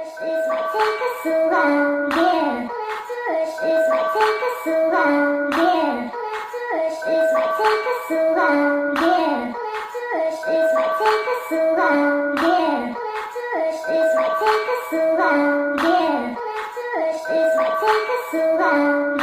This might take us a while, yeah. This might take us a while, yeah. This might take us a while, yeah. This might take us a while, yeah. This might take us a while, yeah. This might take us a while.